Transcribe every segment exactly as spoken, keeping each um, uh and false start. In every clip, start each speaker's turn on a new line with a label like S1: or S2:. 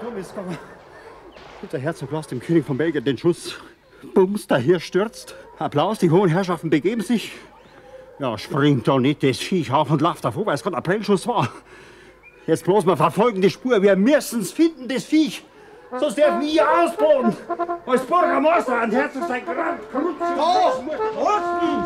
S1: Turm ist gegangen. Und der Herzog lässt dem König von Belgien den Schuss. Bums, daher stürzt. Applaus, die hohen Herrschaften begeben sich. Ja, springt doch nicht das Viech auf und lauft davor, weil es gerade ein Prellschuss war. Jetzt bloß mal verfolgen die Spur. Wir müssen's finden, das Viech. Sonst darf ich hier ausbauen. Als Bürgermeister an Herzog sein Grand. Los! Los!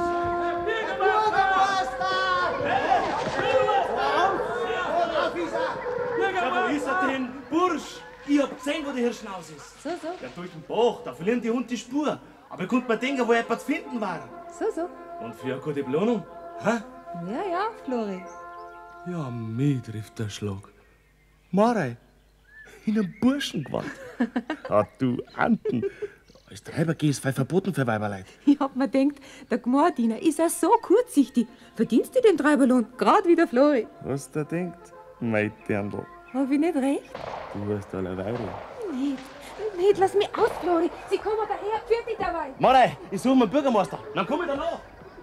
S2: Ja, wo ist er denn? Bursch! Ich hab gesehen, wo der Hirschnaus ist.
S3: So, so.
S2: Ja, durch den Bach, da verlieren die Hund die Spur. Aber ich konnte mir denken, wo jemand zu finden war.
S3: So, so.
S2: Und für eine gute Belohnung. Hä?
S3: Ja, ja, Flori.
S2: Ja, mich trifft der Schlag. Marei, in einem Burschengewand. Ah, du Anten. Als Treiber gehst, weil verboten für Weiberleid.
S3: Ich hab mir gedacht, der Gmordiener ist ja so kurzsichtig. Verdienst du den Treiberlohn? Gerade wie der Flori.
S2: Was der denkt? Mein Dirndl.
S3: Hab ich nicht recht?
S2: Du hast allerweil.
S3: Nicht. Nicht, lass mich aus, Flori. Sie kommen daher, führt dich dabei.
S2: Marei, ich suche meinen Bürgermeister. Dann komm ich danach.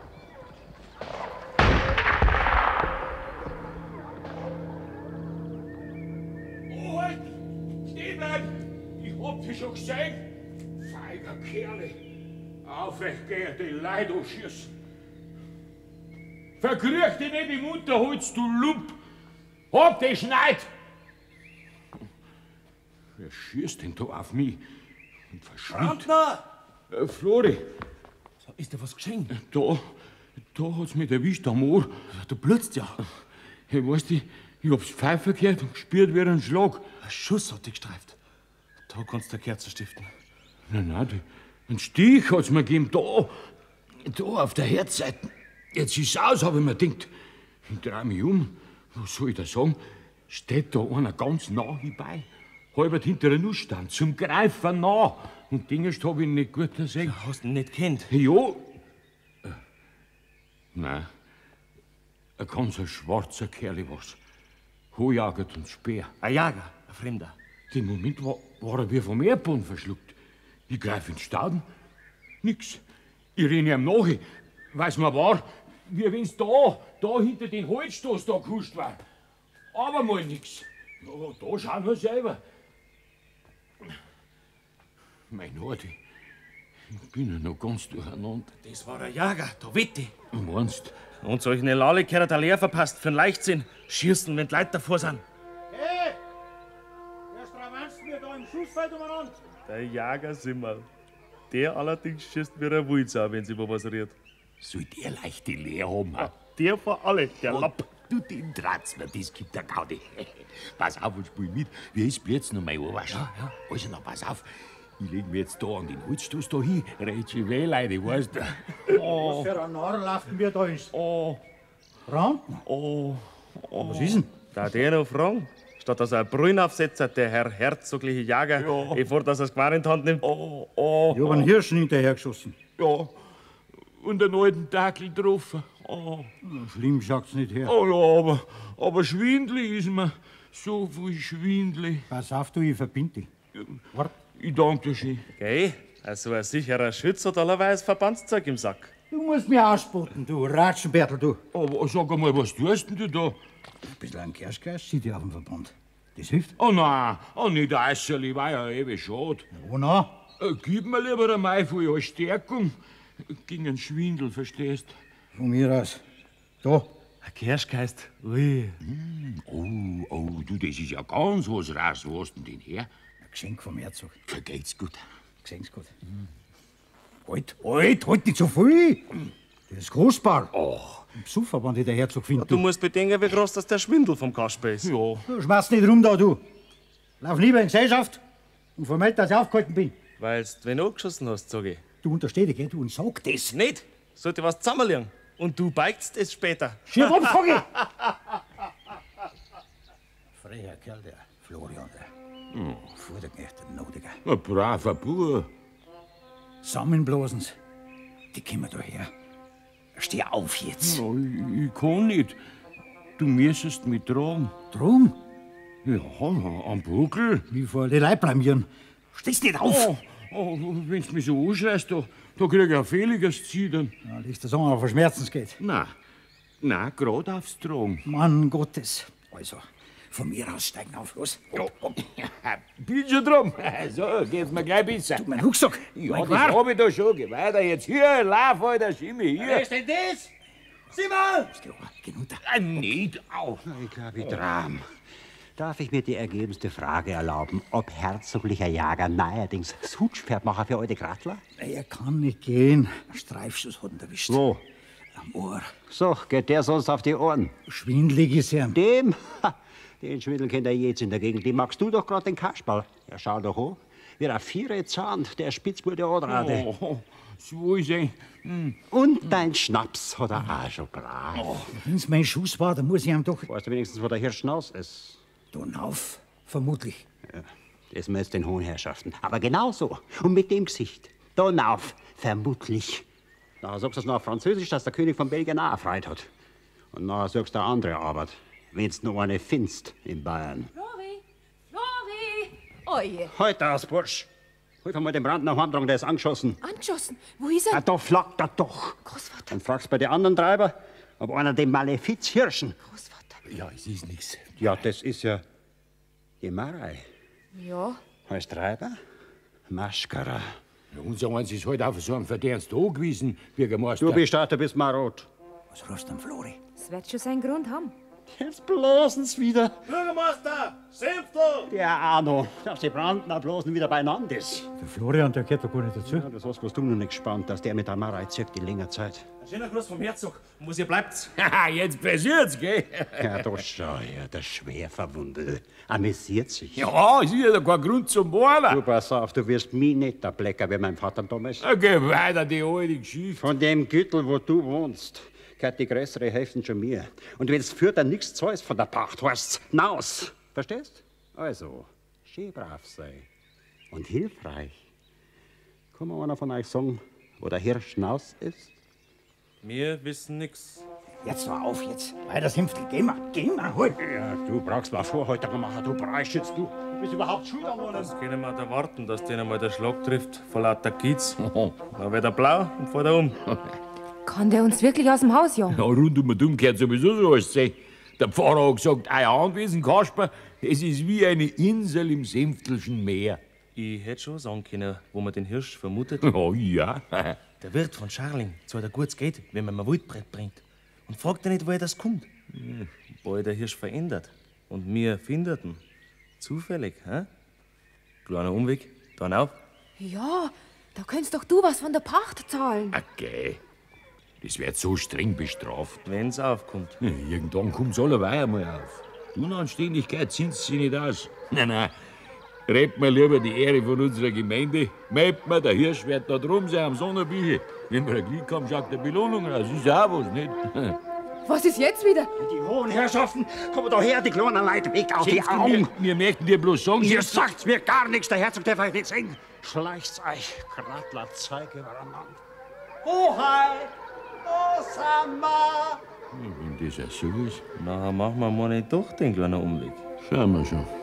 S4: Oh, halt! Stehen bleiben! Ich hab dich schon gesehen! Feiger Kerle! Auf euch geht die Leute schießen! Verkrüch dich nicht im Unterholz, du Lump! Hab dich Schneid! Wer schießt denn da auf mich? Und verschwindet?
S2: Brandner!
S4: Äh, Flori!
S2: Ist dir was geschehen?
S4: Da, da hat's mich erwischt am Ohr.
S2: Du blutzt ja.
S4: Ich weiß nicht, ich hab's Pfeifen gehört und gespürt wie ein Schlag.
S2: Ein Schuss hat dich gestreift. Da kannst du eine Kerze stiften.
S4: Nein, nein, die, einen Stich hat's mir gegeben. Da, da auf der Herzseite. Jetzt ist's aus, hab ich mir gedacht. Ich dreh mich um. Was soll ich da sagen? Steht da einer ganz nah bei. Halbert hinter der Nuss stand, zum Greifen nah. Und den erst hab ich nicht gut gesehen.
S2: Ja, hast du ihn nicht kennt?
S4: Ja. Äh, nein. Ein ganz ein schwarzer Kerl war's. Hochjagert und Speer.
S2: Ein Jager, ein Fremder.
S4: Den Moment war, war er wie vom Erdboden verschluckt. Ich greif ins Stauden. Nix. Ich renn ihm nach. Weiß man war, wie wenn's da, da hinter den Holzstoß da gehuscht war. Aber mal nix. Ja, da schauen wir selber. Mein Gott, ich, ich bin ja noch ganz durcheinander.
S2: Das war ein Jager, da wette ich.
S4: Meinst?
S2: Und solchen Lale hat er leer verpasst für einen Leichtsinn. Schießen, wenn die Leute davor sind.
S1: Hey! Wer stramanzt mir da im Schussfeld umeinander?
S2: Der Jager Simmerl. Der allerdings schießt wie ein Wulzau, wenn sie wo was rührt.
S4: Soll der leicht die Leer haben?
S2: Ah, der vor alle, der Lapp.
S4: Du, den Dratz mir, das gibt der Gaudi. Pass auf und spiel mit. Wie ist jetzt noch mein Ohrwasch? Ja, ja. Also, na, pass auf. Ich leg mir jetzt da an den Holzstoß da hin. Rätschi weh, Leute, weißt du.
S1: Was für ein Narr laufen wir da ist?
S2: Oh,
S1: Brandner?
S2: oh, oh.
S1: Was ist denn?
S2: Da der noch fragen. Statt dass er einen Brünn aufsetzt, der Herr herzogliche Jager,
S4: Ja.
S2: bevor dass er das Gewehr in die Hand nimmt.
S4: Oh, oh.
S1: Ich hab einen Hirschen hinterhergeschossen.
S4: Ja. Und einen alten Dackel getroffen. Oh.
S1: Schlimm schaut's nicht her.
S4: Oh ja, aber, aber schwindelig ist mir. So viel schwindelig.
S1: Pass auf, du, ich verbind dich. Wart.
S4: Ich danke dir schön.
S2: Geh, also ein sicherer Schütz hat allerweise Verbandszeug im Sack.
S1: Du musst mir ausboten, du Ratschenbertel, du.
S4: Aber sag einmal, was tust denn du da?
S1: Ein bisschen ein Kerschgeist sieht ja auf dem Verband. Das hilft.
S4: Oh nein, oh nicht Eisserli, war ja ewig schade.
S1: Wo noch?
S4: Äh, Gib mir lieber einmal viel als Stärkung. Gegen einen Schwindel, verstehst?
S1: Von mir aus. Da.
S2: Ein Kirschgeist, ui.
S4: Oh, oh, du, das ist ja ganz was raus. Wo hast denn den her?
S1: Ein Geschenk vom Herzog.
S4: Vergeht's gut.
S1: Gesen's gut. Halt, halt, halt nicht so viel. Das ist kostbar.
S4: Oh.
S1: Im Psuffer, wenn der Herzog findet.
S2: Du musst bedenken, wie groß das der Schwindel vom Kasper ist.
S4: Ja.
S1: Du schmeißt nicht rum da, du. Lauf lieber in Gesellschaft und vermeld, dass ich aufgehalten bin.
S2: Weil's wenn du angeschossen hast, sag ich.
S1: Du untersteh dich, gell, du, und sag das.
S2: Nicht? Sollte was zusammenliegen. Und du beigst es später.
S1: Schier rum, sag ich! Freier Kerl, der Florian, der. Hm. Vor der Knecht, der Nodiger.
S4: Ein braver Bub.
S1: Zusammenblasen's. Die kommen da her. Steh auf jetzt.
S4: Ja, ich, ich kann nicht. Du müsstest mich tragen.
S1: Drum,
S4: Ja, am Buckel.
S1: wie vor die Leib blamieren. Stehst nicht auf!
S4: Oh, oh, wenn du mich so anschreist, da, da krieg ich ein fehliges Zittern.
S1: Ja, legst du das an, auf Schmerzens geht.
S4: Nein, nein, gerade aufs Tragen.
S1: Mann Gottes. Also,
S5: Von mir aus steigen auf, los.
S4: Ja, bin schon drum. So, geht's mir gleich besser.
S5: Du, mein Rucksack.
S4: Ja,
S5: mein
S4: das
S5: Quar.
S4: hab ich da schon. Geh weiter jetzt. Hier, lauf, Alter, Schimmi, hier.
S2: Wer ist denn das? Simon!
S5: Geh runter.
S4: Ah, nicht auf.
S1: Ich glaube, ich Dram. Darf ich mir die ergebenste Frage erlauben, ob herzoglicher Jager neuerdings das Hutschpferd machen für eure Grattler?
S5: Er kann nicht gehen. Ein Streifschuss hat ihn erwischt.
S1: Wo?
S5: Am Ohr.
S1: So, geht der sonst auf die Ohren?
S5: Schwindlig ist er.
S1: Dem? Ha, den Schwindel kennt er jetzt in der Gegend. Den magst du doch gerade den Kasperl. Ja, schau doch an. Wie ein Viere Zahn, der Spitzbude Adrade.
S4: Oh, so ist er. Hm.
S1: Und dein Schnaps hat er auch schon brav. Oh.
S5: Wenn's mein Schuss war, dann muss ich ihm doch...
S1: Weißt du wenigstens, wo der Hirsch hinaus ist?
S5: Donauf, vermutlich.
S1: Ja, das müsst den hohen Herrschaften. Aber genau so. Und mit dem Gesicht. Donauf, vermutlich. Nachher sagst du es noch auf Französisch, dass der König von Belgien auch erfreut hat. Und nachher sagst du eine andere Arbeit. Wenn's noch eine findest in Bayern.
S3: Flori! Flori! Oje!
S1: Halt aus, Bursch. Hilf einmal den Brand nach Heimtragen, der ist angeschossen.
S3: Angeschossen? Wo ist er?
S1: Ja, da flackt er doch.
S3: Großvater.
S1: Dann fragst bei den anderen Treiber, ob einer den Malefiz Hirschen.
S3: Großvater.
S4: Ja, es ist nichts.
S1: Ja, das ist ja die Marei.
S3: Ja.
S1: Als Treiber? Maschkara.
S4: Ja, unser eins ist heute auf so einen Verdienst angewiesen, Bürgermeister.
S1: Du bist da, du bist marot.
S5: Was rufst du denn, Flori?
S3: Das wird schon seinen Grund haben.
S1: Jetzt blasen's wieder.
S2: Bürgermeister! Senftel!
S1: Der Arno, dass die Brandner bloßen wieder beieinander ist.
S5: Der Florian, der gehört doch gar nicht dazu.
S1: Ja, das hast bloß du noch nicht gespannt, dass der mit der Marei zirkt in längerer Zeit.
S2: Ein schöner Gruß vom Herzog. Und wo ihr bleibt.
S4: Haha, jetzt passiert's, gell?
S1: Ja, da schau her, der Schwerverwundete. Amüsiert sich.
S4: Ja, es ist ja kein Grund zum Bohren.
S1: Du pass auf, du wirst mich nicht der Blecker wie mein Vater damals.
S4: Ja, geh weiter, die alte Geschichte.
S1: Von dem Gürtel, wo du wohnst, gehört die größere Hälfte schon mir. Und wenn's für dann nichts zahlst von der Pacht, heißt's naus. Verstehst? Also, schön brav sei. Und hilfreich. Kann mir einer von euch sagen, wo der Hirsch naus ist?
S2: Wir wissen nix.
S5: Jetzt war auf, jetzt. Weiter, Senftel. Geh mal, geh mal, hol.
S1: Ja, du brauchst mal Vorhalter machen, du Breischütz, du. Du bist überhaupt schuld an allem.
S2: Das können wir da warten, dass den einmal der Schlag trifft. Vor lauter Kiez. Dann wird er blau und fährt er um.
S3: Kann der uns wirklich aus dem Haus jagen?
S4: Ja, rund um und um gehört sowieso so alles sehen. Der Pfarrer hat gesagt, euer Anwesen, Kasper, es ist wie eine Insel im Senftelschen Meer.
S2: Ich hätte schon sagen können, wo man den Hirsch vermutet.
S4: Oh ja.
S2: Der Wirt von Scharling zahlt ein gutes Geld, wenn man ein Waldbrett bringt. Und fragt er nicht, woher das kommt. Hm. Bald der Hirsch verändert. Und wir finderten. Zufällig, hä? Kleiner Umweg, dann auf.
S3: Ja, da könntest doch du was von der Pacht zahlen.
S4: Okay. Das wird so streng bestraft.
S2: Wenn's aufkommt.
S4: Ja, irgendwann kommt's allerweil einmal auf. Unanständigkeit sind sie nicht aus. Nein, nein. Retten wir lieber die Ehre von unserer Gemeinde. Meint man, der Hirsch wird da drum sein am Sonnenbüche. Wenn wir ein Glück haben, schaut der Belohnung raus. Ist auch was, nicht?
S3: Was ist jetzt wieder?
S1: Die hohen Herrschaften, kommen da her, die kleinen Leute, weg auf die Augen.
S4: Wir, wir möchten dir bloß sagen,
S1: Ihr sagt's mir gar nichts, der Herzog darf euch nicht sehen. Schleicht's euch, Grattler, Zeige übereinander. Hoheit, Osama!
S4: wenn das ja so ist,
S2: Nachher machen wir mal nicht doch den kleinen Umweg.
S4: schauen wir schon.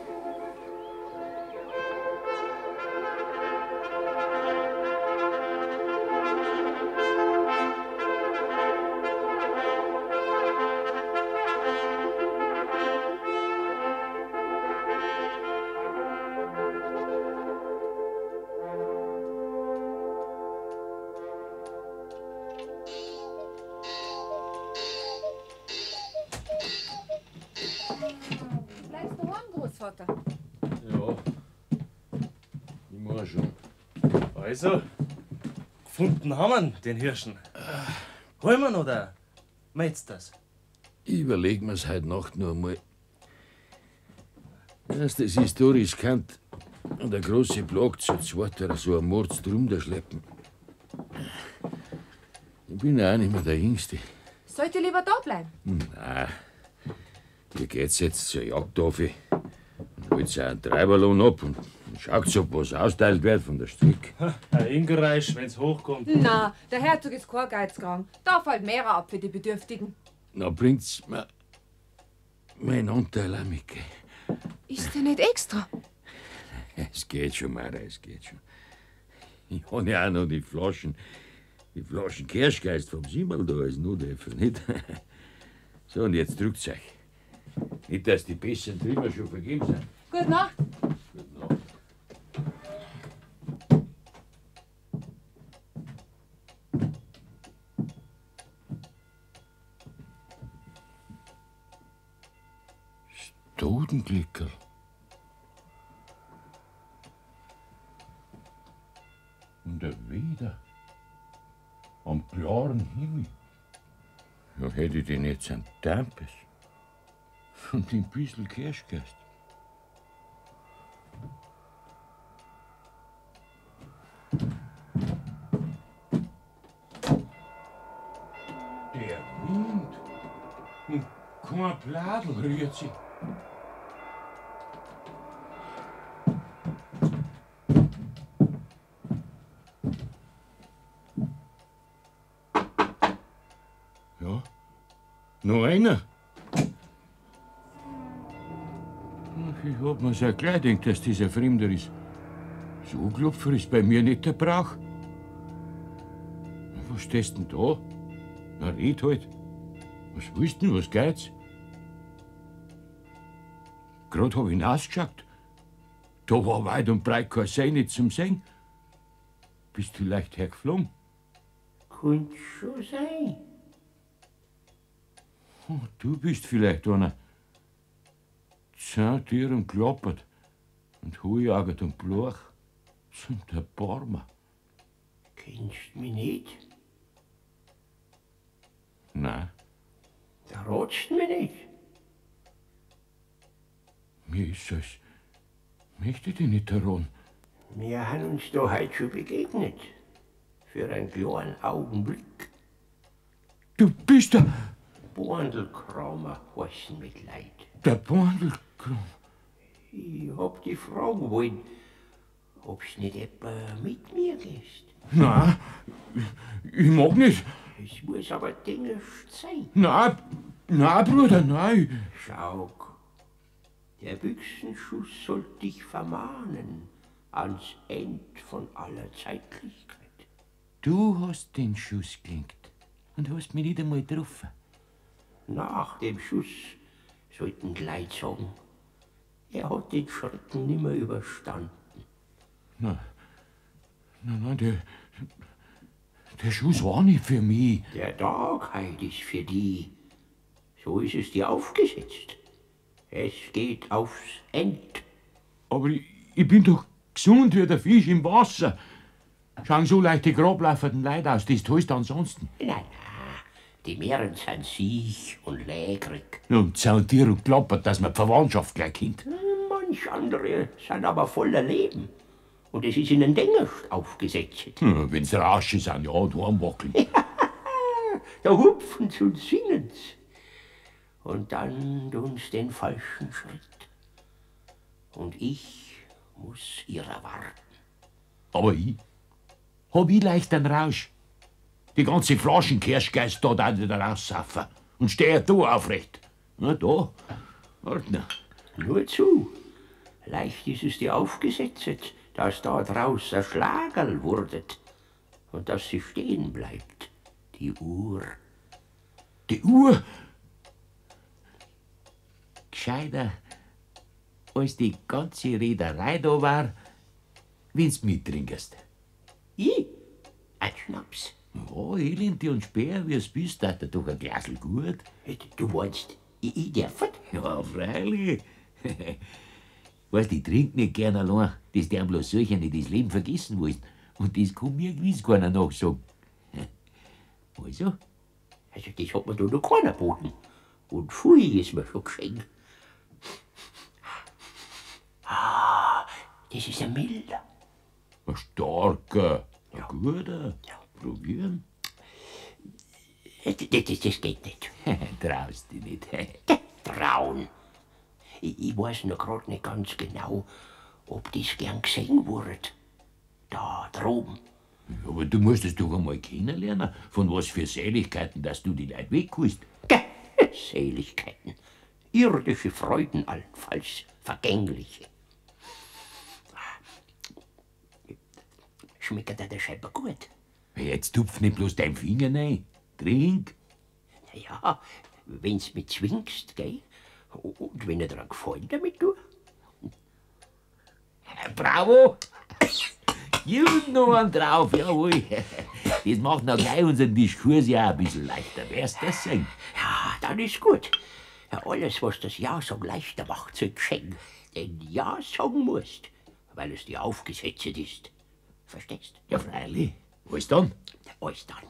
S3: Bleibst du heim, Großvater?
S4: Ja, ich mach schon.
S2: Also, gefunden haben wir ihn, den Hirschen. Holen wir ihn oder meid's das?
S4: Überlegen wir's heute Nacht noch einmal. Erst das ist da riskant. Und der große Plag zu zweit oder so ein Mordstrom da schleppen. Ich bin ja auch nicht mehr der Jüngste.
S3: Sollt ihr lieber da bleiben?
S4: Nein. Ihr geht's jetzt zur Jagdtafel und holt auch einen Treiberlohn ab und schaut, ob was austeilt wird von der Strick.
S2: Ein Ingereisch, wenn's hochkommt.
S3: Na, der Herzog ist kein Geizkrank. Da fällt mehr ab für die Bedürftigen.
S4: Na, bringt's mir mein Anteil auch mit. gell?
S3: Ist der nicht extra?
S4: Es geht schon, Mara, es geht schon. Ich habe ja auch noch die Flaschen, die Flaschen Kirschgeist vom Simmel da als Nothilfe, nicht? So, und jetzt drückt's euch. Nicht, dass die besseren drüber schon vergeben sind.
S3: Gute Nacht.
S4: Gute Nacht. Stodenklickerl. Und der Wieder. Am klaren Himmel. Ja, hätte ich den jetzt an Tampes. Und ein bisschen Kirschgeist. Der Wind. Und kein Bladel rührt sich. Ja, noch einer. Ich hab mir's ja gleich gedacht, dass dieser Fremder ist. So Klopfer ist bei mir nicht der Brauch. Was stehst denn da? Na, red halt. Was willst du denn, was geht's? Grad hab ich hinausgeschaut. Da war weit und breit keine See nicht zum Sehen. Bist du leicht hergeflogen?
S6: Könnte schon sein.
S4: Oh, du bist vielleicht einer. Zehn Tieren klappert und Huijagert und Bluch zum der Barmer.
S6: Kennst mich nicht?
S4: Nein,
S6: Da ratst mich nicht.
S4: mir ist es. Möchte dich nicht daran.
S6: Wir haben uns da heute schon begegnet. Für einen kleinen Augenblick.
S4: Du bist der,
S6: Borndelkramer heißen mit Leid.
S4: der Bandelkram.
S6: Ich hab dich fragen wollen, ob's nicht etwa mit mir gehst.
S4: Nein, ich mag nicht.
S6: Es muss aber Dinge sein.
S4: Nein, nein, Bruder, nein.
S6: Schau, der Büchsenschuss sollt dich vermahnen ans End von aller Zeitlichkeit.
S4: Du hast den Schuss gelenkt und hast mich nicht einmal getroffen.
S6: Nach dem Schuss sollten die Leute sagen, er hat den Schrecken nimmer überstanden.
S4: Nein, nein, nein, der, der Schuss war nicht für mich.
S6: Der Tag heut ist für die. So ist es dir aufgesetzt. Es geht aufs End.
S4: Aber ich, ich bin doch gesund wie der Fisch im Wasser. Schauen so leicht die groblaufenden Leute aus, das tust du ansonsten.
S6: Nein, nein, die Meeren sind siech und lägrig.
S4: Und zaun dir und klappert, dass man die Verwandtschaft gleich kennt.
S6: Manch andere sind aber voller Leben. Und es ist ihnen Dengerst aufgesetzt.
S4: Hm, wenn's Rausche sind, ja, und heimwackeln.
S6: Da hupfen's und singen's. Und dann tun's den falschen Schritt. Und ich muss ihrer warten.
S4: Aber ich? Hab ich leicht einen Rausch? Die ganze Flaschen Kirschgeist da da nicht raussaufen. Und steh da aufrecht. Na da, Ordner.
S6: Nur zu. Leicht ist es dir aufgesetzt, dass da draus ein Schlagerl wurdet. Und dass sie stehen bleibt. Die Uhr.
S4: Die Uhr?
S7: Gescheiter, als die ganze Reederei da war, wenn's mittrinkst.
S6: Ich? Ein Schnaps.
S7: Ja, Elend und Speer, wie's bist, hat er doch ein Glasl gut.
S6: Du meinst, ich, ich darf es?
S7: Ja, freilich. Weißt, ich trink nicht gern allein, dass der bloß solche nicht das Leben vergessen wollen. Und das kann mir gewiss keiner nachsagen. Also?
S6: Also, das hat mir da noch keiner geboten. Und pfui ist mir schon geschenkt. Ah, das ist ein milder.
S4: Ein starker.
S6: Ja.
S4: Ein guter.
S6: Ja.
S4: Probieren.
S6: Das, das, das geht nicht.
S7: Traust dich nicht.
S6: Trauen. Ich, ich weiß noch grad nicht ganz genau, ob das gern gesehen wurde. Da droben.
S7: Ja, aber du musst es doch einmal kennenlernen, von was für Seligkeiten, dass du die Leute wegholst.
S6: Gell, Seligkeiten. Irdische Freuden allenfalls. Vergängliche. Schmeckt dir der scheinbar gut?
S7: Jetzt tupf nicht bloß dein Finger rein. Trink.
S6: Ja, wenn's mich zwingst, gell, Und wenn er dran gefallen damit, du?
S7: Bravo! Gut, noch einen drauf, jawohl. Das macht noch gleich unseren Diskurs ja ein bisschen leichter. Wär's das sein?
S6: Ja, dann ist gut. Ja, alles, was das Ja-Sagen leichter macht, soll geschehen. Denn Ja sagen musst, weil es dir aufgesetzt ist. Verstehst?
S7: Ja, freilich. Was dann?
S6: Alles dann.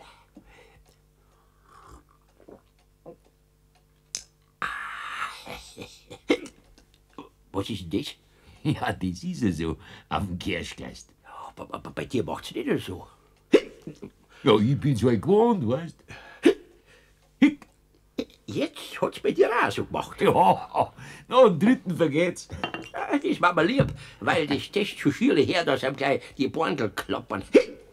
S6: Was ist denn das?
S7: Ja, das ist ja so, auf dem Kirschgeist.
S6: Ja, aber, aber bei dir macht's nicht so.
S7: Ja, ich bin's halt gewohnt, weißt.
S6: Jetzt hat's bei dir auch so gemacht.
S7: Ja, noch einen dritten vergeht's.
S6: Ja, das war mir lieb, weil das Test zu schiere her, dass ihm gleich die Borndl klappern.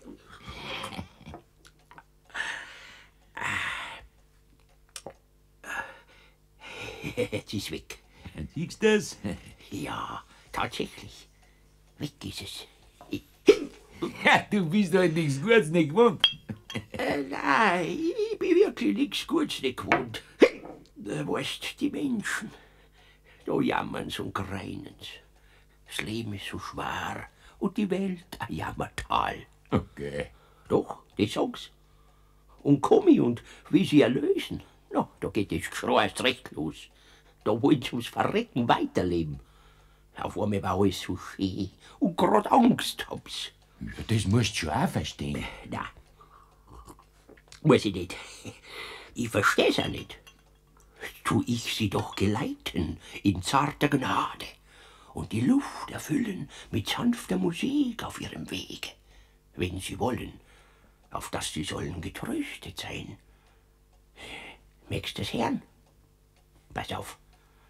S6: Jetzt ist weg.
S7: Siehst du das?
S6: Ja, tatsächlich. Weg ist es.
S7: Ja, du bist halt nichts Gutes nicht gewohnt.
S6: Äh, nein, ich bin wirklich nichts Gutes nicht gewohnt. Du weißt, die Menschen, da jammern's und greinen's. Das Leben ist so schwer und die Welt ein Jammertal.
S7: Okay.
S6: Doch, das sag's. Und komm ich und wie sie erlösen, na, da geht das Geschrei erst recht los. Da wollen sie ums Verrecken weiterleben. Auf einmal war alles so schön und grad Angst hab's.
S7: Ja, das musst du schon auch verstehen.
S6: Na, muss ich nicht. Ich versteh's auch nicht. Tu ich sie doch geleiten in zarter Gnade und die Luft erfüllen mit sanfter Musik auf ihrem Wege, wenn sie wollen, auf das sie sollen getröstet sein. Merkst du's hören? Pass auf.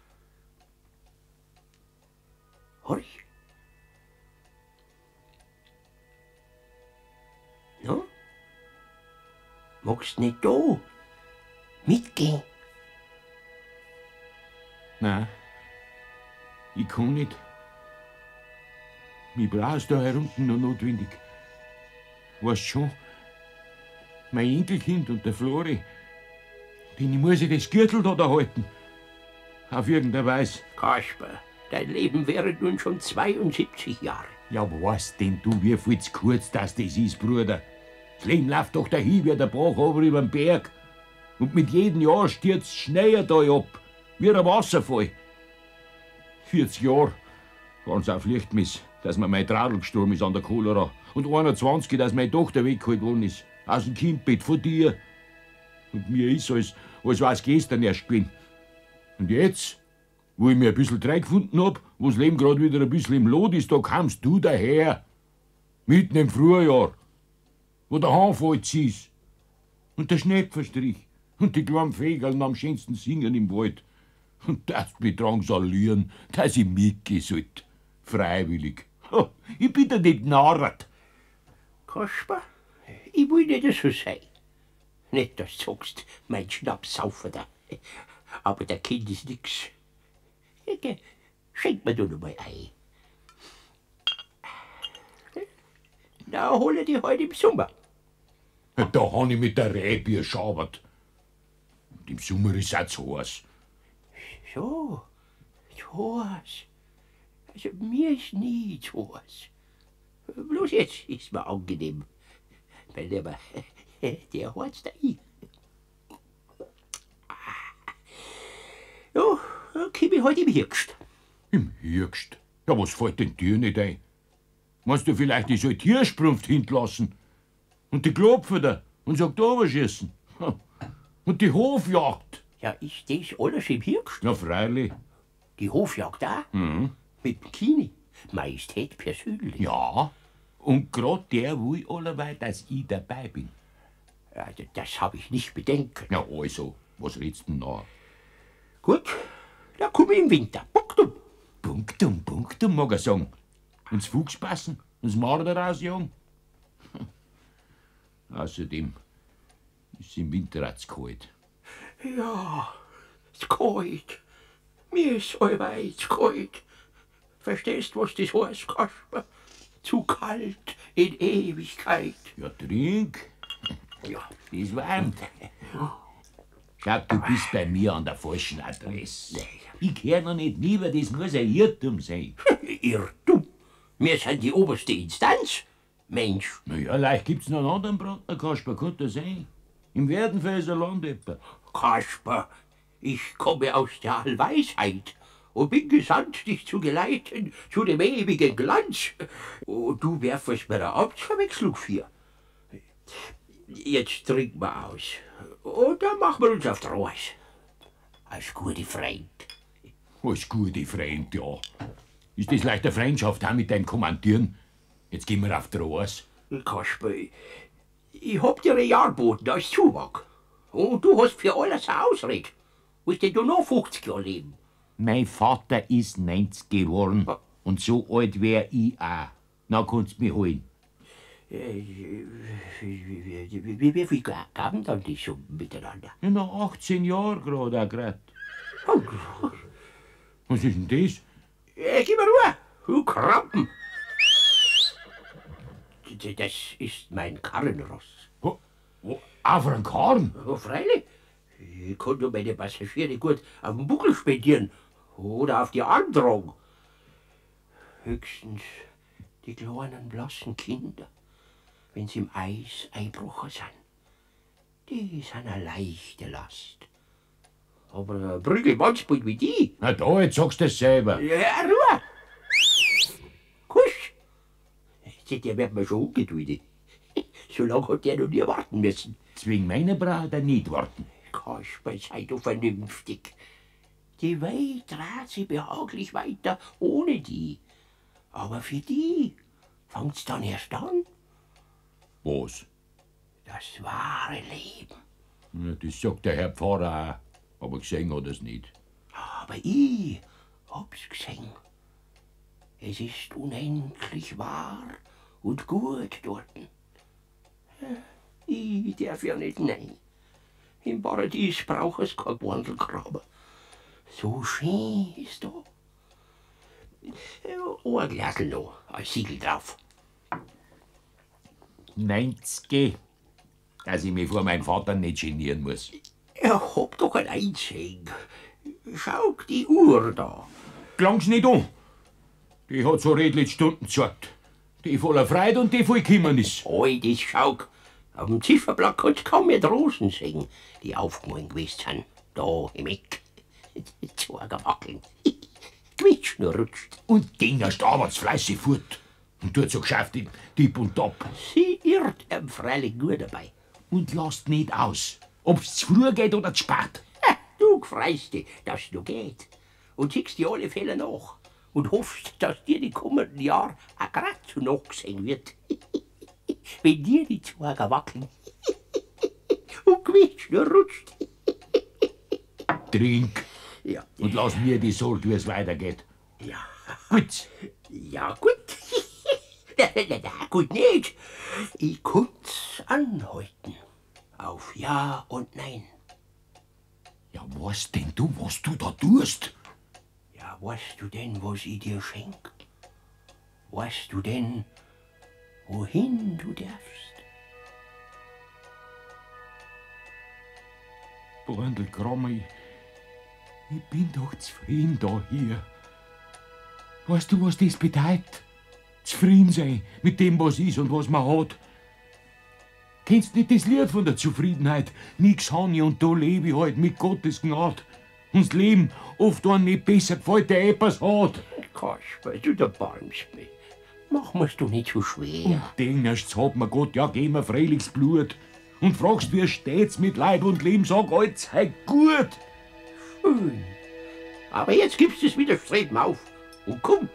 S6: Horch. No? Magst nicht da mitgehen?
S4: Nein, ich kann nicht. Mich brauchst da herunten noch notwendig. Weißt schon, mein Enkelkind und der Flori, denen muss ich das Gürtel da, da halten. Auf irgendeine Weise.
S6: Kasper, dein Leben wäre nun schon zweiundsiebzig Jahre.
S4: Ja, weißt denn du, wie viel zu kurz das, das ist, Bruder? Das Leben läuft doch dahin wie der Bach ober über den Berg. Und mit jedem Jahr stürzt schneller da ab, wie ein Wasserfall. vierzig Jahre waren's auf Lichtmiss, dass mir mein Tradl gestorben ist an der Cholera. Und einundzwanzig, dass meine Tochter weggeholt worden ist. Aus dem Kindbett von dir. Und mir ist, als, als war's gestern erst gewesen. Und jetzt, wo ich mir ein bisschen Dreck gefunden hab, wo das Leben gerade wieder ein bisschen im Lot ist, da kamst du daher. Mitten im Frühjahr, wo der Hahn voll ist. Und der Schnepferstrich. Und die kleinen Vögel am schönsten singen im Wald. Und das mich drangsalieren, dass ich mitgehen sollt. Freiwillig. Ha, ich bin da nicht narrt.
S6: Kasper, ich will nicht so sein. Nicht, dass du sagst, mein Schnappsaufer da. Aber der Kind ist nix. Okay, schenk mir du noch mal ein. Na, hole die heute im Sommer.
S4: Da han ich mit der Rehbier schabert. Und im Sommer ist auch zu heiß.
S6: So, zu heiß. Also mir ist nie zu heiß. Bloß jetzt ist mir angenehm. Weil der, der hat's da i. Ja, dann komm ich heute im Herbst.
S4: Im Herbst? Ja, was fällt denn dir nicht ein? Meinst du vielleicht, ich soll die Tiersprunft hinterlassen? Und die Klopfer da und sagt Oberschießen? Und die Hofjagd?
S6: Ja, ist das alles im Herbst?
S4: Ja, freilich.
S6: Die Hofjagd auch?
S4: Mhm.
S6: Mit Bikini? Majestät persönlich?
S4: Ja,
S7: Und grad der will allerweil, dass ich dabei bin.
S6: Ja, das habe ich nicht bedenken.
S4: ja, also, was redst du denn noch?
S6: Gut, dann komm ich im Winter. Punktum.
S4: Punktum, Punktum, mag er sagen. Und das Fuchspassen und das Marder rausjagen. Außerdem ist es im Winter auch zu kalt.
S6: Ja, es ist kalt. Mir ist allweil zu kalt. Verstehst, was das heißt, Kasper? Zu kalt in Ewigkeit.
S4: Ja, trink.
S6: Ja,
S7: Das wärmt. Schau, du bist bei mir an der falschen Adresse. Ich gehör noch nicht lieber, das muss ein Irrtum sein.
S6: Irrtum? Wir sind die oberste Instanz. Mensch.
S7: Na ja, vielleicht gibt's noch einen anderen Brandner, Kasper, kann das sein? Im Werdenfelser Land etwa.
S6: Kasper, ich komme aus der Allweisheit und bin gesandt, dich zu geleiten zu dem ewigen Glanz. Und du werfest mir eine Amtsverwechslung für. Jetzt trinken wir aus. Und dann machen wir uns auf die Reise. Als gute Freund.
S7: Als gute Freund, ja. Ist das leicht eine Freundschaft auch mit deinem Kommandieren? Jetzt gehen wir auf die Reise.
S6: Kasper, ich hab dir ein Jahr geboten als Zuwachs. Und du hast für alles eine Ausrede. Willst denn du noch fünfzig Jahre leben?
S7: Mein Vater ist neunzig geworden. Und so alt wär ich auch. Na, kannst du mich holen.
S6: Wie, wie, wie, wie, wie viel gaben dann die so miteinander?
S7: Ja, nach achtzehn Jahren gerade auch grad. Was ist denn das?
S6: Äh, gib mir Ruhe, du Krampen. Das ist mein Karrenross.
S7: Wo, wo, auf einen Karren?
S6: Oh, freilich. Ich kann nur meine Passagiere gut auf den Buckel spendieren oder auf die Arme tragen. Höchstens die kleinen blassen Kinder, wenn sie im Eis eingebrochen sind. Die sind eine leichte Last. Aber ein Prügelmannsbild wie die.
S7: Na da, jetzt sagst du es selber.
S6: Ja, Ruhe! Kusch! Der wird mir schon ungeduldig. So lange hat der noch nie warten müssen.
S7: Zwing meiner braucht er nicht warten.
S6: Kasper, sei du vernünftig. Die Welt dreht sich behaglich weiter ohne die. Aber für die fängt's dann erst an.
S7: Was?
S6: Das wahre Leben.
S7: Ja, das sagt der Herr Pfarrer auch. Aber gesehen hat er's nicht.
S6: Aber ich hab's gesehen. Es ist unendlich wahr und gut dort. Ich darf ja nicht nein. Im Paradies braucht es kein Wandelgraben. So schön ist da. Ein Glasl noch, ein Siegel drauf.
S7: neunzig. Dass ich mich vor meinem Vater nicht genieren muss.
S6: Er hab doch ein einzigen. Schau die Uhr da.
S7: Klang's nicht an. Die hat so redlich Stunden gesagt. Die voller Freude und die voll Kümmernis.
S6: Oi, das schau. Auf dem Zifferblatt kannst du kaum mehr Rosen sehen, die aufgemalt gewesen sind. Da im Eck. Zorger wackeln. Quitsch nur rutscht.
S7: Und den hast du aber fleißig fort. Und tut so geschafft im Tipp und Top.
S6: Sie irrt ihm freilich nur dabei.
S7: Und lasst nicht aus. Ob's zu früh geht oder zu spät.
S6: Ha, du freust dich, dass es noch geht. Und siehst dir alle Fälle nach. Und hoffst, dass dir die kommenden Jahre auch grad so nachgesehen wird. Wenn dir die Zwerge wackeln. Und Quitsch nur rutscht.
S7: Trink.
S6: Ja.
S7: Und lass mir die Sorge, wie es weitergeht.
S6: Ja.
S7: Gut.
S6: Ja, gut. Na, na, na, gut nicht. Ich kann's anhalten. Auf Ja und Nein.
S7: Ja, was denn du, was du da tust?
S6: Ja, weißt du denn, was ich dir schenk? Weißt du denn, wohin du darfst?
S7: Brandl Krammer, ich, ich bin doch zufrieden da hier. Weißt du, was das bedeutet? Zufrieden sein mit dem, was ist und was man hat. Kennst nicht das Lied von der Zufriedenheit? Nix han ich und da lebe ich halt mit Gottes Gnade. Und das Leben oft einem nicht besser gefällt, der etwas hat.
S6: Kasper, du erbarmst mich. Mach mir's du nicht so schwer.
S7: Und denkst, hat mir Gott ja gegeben, freilich das Blut. Und fragst, wie steht's mit Leib und Leben, sag, alles sei gut.
S6: Schön. Aber jetzt gibst du das Widerstreben auf. Und komm.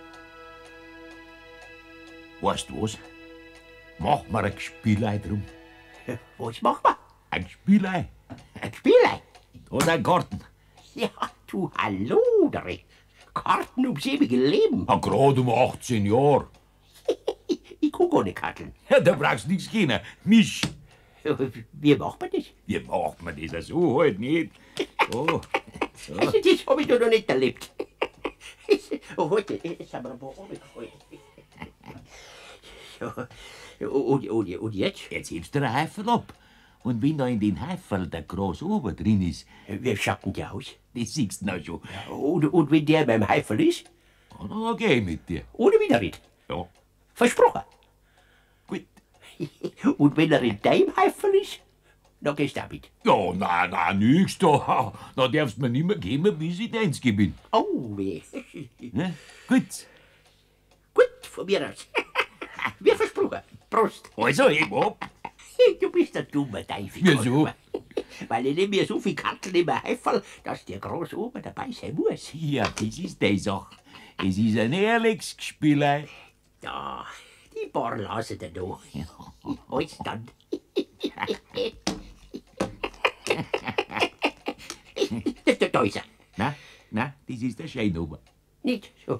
S7: Weißt du was? Mach mir ein Spielei drum.
S6: Was machen wir?
S7: Ein Spielei.
S6: Ein Spielei?
S7: Oder ein Garten.
S6: Ja, du Hallodere. Karten ums ewige Leben.
S7: Ah, gerade um achtzehn Jahre.
S6: Ich guck ohne Karten.
S7: Ja, da brauchst du nichts kennen. Misch.
S6: Wie macht man das?
S7: Wie macht man das so halt nicht? So. So.
S6: Also, das hab ich doch noch nicht erlebt. Heute ist aber ein paar so. Und, und, und jetzt?
S7: Jetzt hebst du den Heifen ab Und wenn da in den Heiferl der Großober drin ist,
S6: Wie schaut denn der aus?
S7: das siehst du noch schon.
S6: Und, und wenn der beim Heifel ist?
S7: Ja, dann geh ich mit dir.
S6: Ohne Widerrede.
S7: Ja,
S6: Versprochen.
S7: gut.
S6: Und wenn er in deinem Heifel ist, dann gehst du auch mit.
S7: Ja, na, na, nix da. Da darfst du mir nicht mehr geben, bis ich deins bin.
S6: Oh, weh.
S7: Ne? Gut.
S6: Gut, von mir aus. Wie versprochen. Prost.
S7: Also, heb ab.
S6: Du bist ein dummer Teufel.
S7: Wieso?
S6: Weil ich nehme mir so viel Karten im Heifel, dass der Großober dabei sein muss.
S7: Ja, das ist die Sache. Es ist ein ehrliches Gespielei.
S6: Ja, die paar lassen da noch. Alles dann. da, da ist er.
S7: Na, na, das ist der Scheinober.
S6: Nicht so.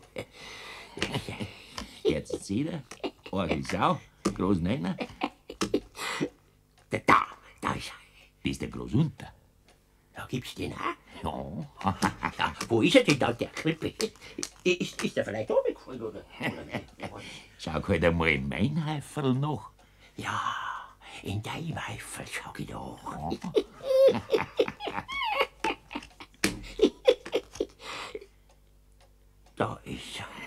S7: Jetzt seht ihr, eure Sau, groß Nenner,
S6: Da, da, da ist er.
S7: das ist der Großunter.
S6: Da gibt's den auch.
S7: Ja,
S6: Ja, wo ist er denn da, der Krippe? Ist, ist er vielleicht runtergefallen, oder?
S7: schau halt einmal in mein Heiferl noch.
S6: Ja, in deinem Heifel, schau ich doch. Da ist er.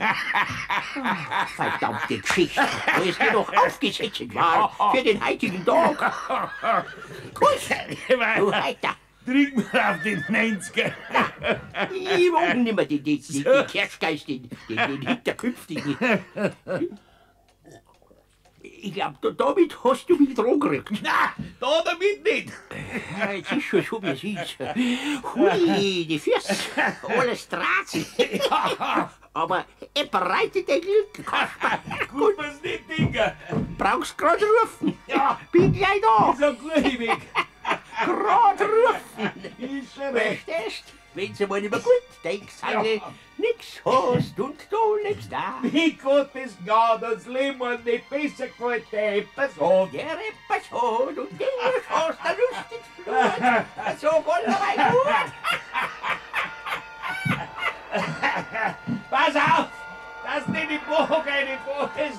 S6: Verdammte Geschichte, wo es dir noch aufgesetzt war für den heutigen Tag. Gut, du Heiter.
S7: Trink mir auf den neunziger.
S6: Ich mag nicht mehr den, den, den, den Kerschgeist, den, den, den Hinterkünftigen. Ich glaub, da, damit hast du mich dran gerückt.
S7: Na, da damit nicht.
S6: Ja, jetzt ist schon so, wie es ist. Hui, die Füße, alles Draht. Aber er bereitet ein Glück, Kasper.
S7: Gut, was nicht, Digga.
S6: Brauchst grad rufen.
S7: Ja,
S6: Bin gleich da.
S7: so gut weg.
S6: Grad rufen.
S7: Ist schon recht.
S6: Verstehst? Wenn's einmal nicht mehr gut denkst, alle nix hast und du lebst da.
S7: Wie Gottes Gnade, das Leben hat nicht besser gefällt, der etwas hat.
S6: Der etwas hat und den hast du lustiges Blut. So gollerei gut.
S7: Pass auf, dass nicht die Bogen reinfährst.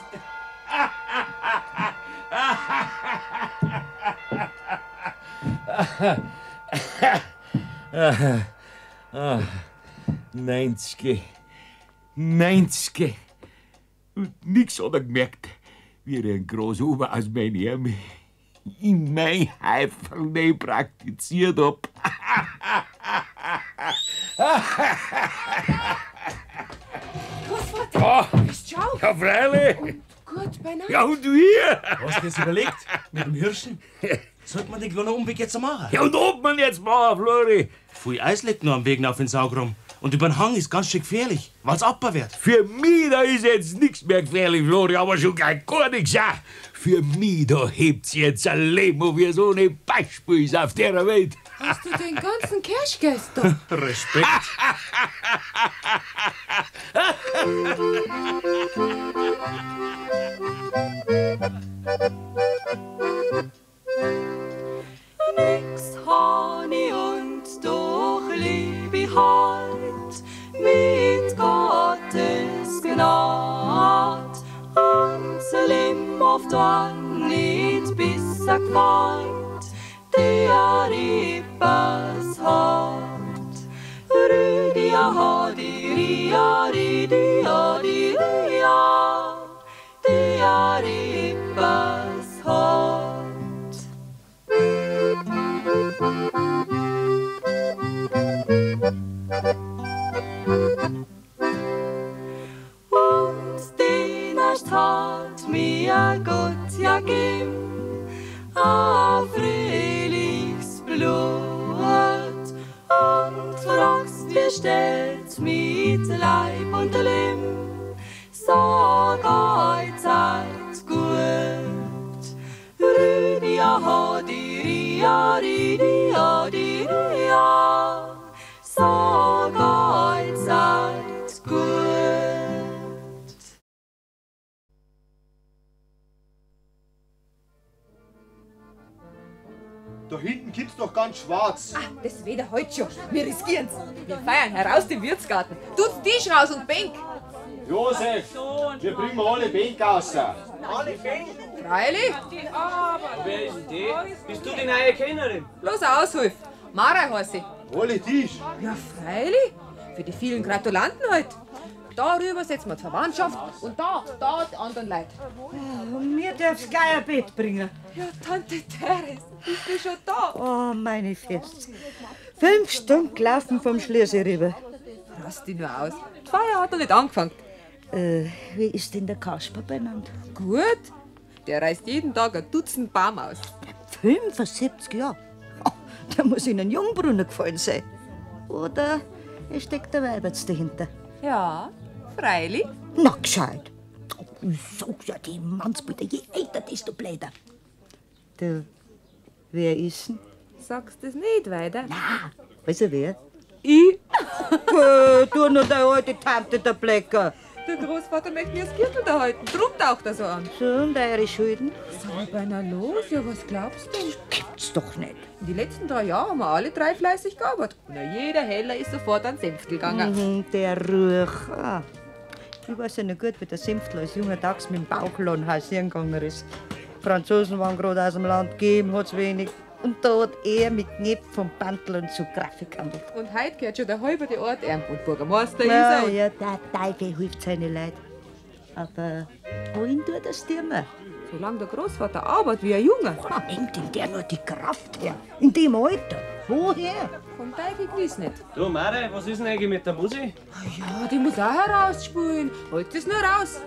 S7: neunzig. neunzig. Und nix hat er gemerkt, wie er einen Großober aus meinem Ärmel in mein Heiferl praktiziert hab.
S3: Großvater, bist du schau?
S7: Ja, freilich.
S3: Gut, beinahe.
S7: Ja, und wir?
S2: Hast du das überlegt? Mit dem Hirschen? Sollte man den kleinen Umweg jetzt machen?
S7: Ja, und ob man jetzt machen, Flori?
S2: Viel Eis liegt noch am Weg auf den Saugraum. Und über den Hang ist ganz schön gefährlich, weil's abbar wird.
S7: Für mich da ist jetzt nichts mehr gefährlich, Flori, aber schon gleich gar nichts. Auch. Für mich da hebt's jetzt ein Leben, wie so ein Beispiel ist auf der Welt.
S3: Hast du den ganzen Kirschgeist da?
S2: Respekt.
S8: Nix Hani und doch lieb ich halt mit Gottes Gnad. Ans Leben oft an nicht besser gefällt, der etwas hat. Rüdia hadi, ria, ridia, di, ria, der etwas hat. Und den erst hat mir Gott ja gegeben, a fröhliches Blut. Und fragst, wie steht's mit Leib und Lehm, sag euch seid gut. Rüdia hadi, ria, ridia, di, ria, sag euch seid gut.
S9: Da hinten gibt's doch ganz schwarz.
S3: Ah, das Wetter heute schon. Wir riskieren's. Wir feiern heraus den Wirtsgarten. Tut's Tisch raus und Bänk.
S9: Josef, wir bringen alle Bänke raus. Alle Bänke?
S3: Freilich?
S2: Wer ist denn die? Bist du die neue Kennerin?
S3: Bloß aushilf. Mara heiße ich.
S9: Alle Tisch.
S3: Ja, freilich. Für die vielen Gratulanten halt. Darüber setzen wir die Verwandtschaft und da, da die anderen Leute.
S10: Mir darf's gleich ein Bett bringen.
S3: Ja, Tante Teres, bist du schon da?
S10: Oh, meine Fest. Fünf Stunden gelaufen vom Schliersee rüber.
S3: Rast dich nur aus. Die Feier hat noch nicht angefangen.
S10: Äh, wie ist denn der Kasper benannt?
S3: Gut. Der reißt jeden Tag ein Dutzend Baum aus.
S10: fünfundsiebzig Jahre? Oh, da muss Ihnen Jungbrunnen gefallen sein. Oder es steckt der Weibertz dahinter.
S3: Ja, freilich.
S10: Na, gescheit. Ich sag ja, die Mannsbilder, je älter, desto bläder. Du, wer ist denn?
S3: Sagst du es nicht weiter?
S10: Na, weißt du wer?
S3: Ich?
S10: Puh, du noch deine alte Tante, der Blecker.
S3: Der Großvater möchte mir das Gürtel da halten. Drum taucht er so an.
S10: So, und eure Schulden?
S3: Sei beinahe los. Ja, was glaubst du?
S10: Gibt's doch nicht.
S3: In den letzten drei Jahren haben wir alle drei fleißig gearbeitet. Na, jeder Heller ist sofort an Senftel gegangen.
S10: Mhm, der Ruch. Ah. Ich weiß ja noch gut, wie der Senftler als junger Dachs mit dem Bauchladen hausieren gegangen ist. Die Franzosen waren gerade aus dem Land, gegeben hat's wenig. Und da hat er mit Knepf vom Pantel und zu Grafik gehandelt.
S3: Und heute gehört schon der halbe Ort ihm. Und Bürgermeister
S10: Ja,
S3: ist er.
S10: ja, der Teufel hilft seine Leute. Aber wohin tut das dir mal?
S3: Solange der Großvater arbeitet wie ein Junge.
S10: Ha, nimmt ihm der nur die Kraft her? In dem Alter? Woher?
S3: Vom Teufel gewiss nicht.
S2: Du, Mare, was ist denn eigentlich mit der Musik?
S3: Ja, die muss auch herausspielen. Holt es nur raus.